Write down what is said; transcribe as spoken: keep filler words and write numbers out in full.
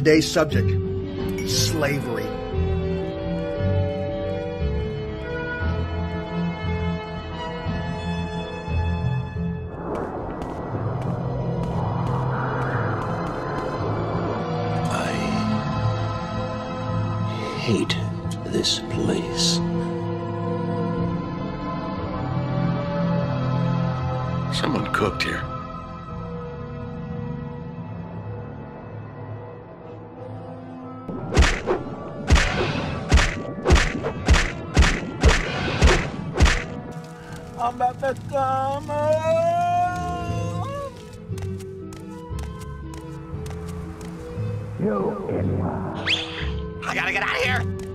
Today's subject, slavery. I hate this place. Someone cooked here. I'm about to come You anyone. I gotta get out of here!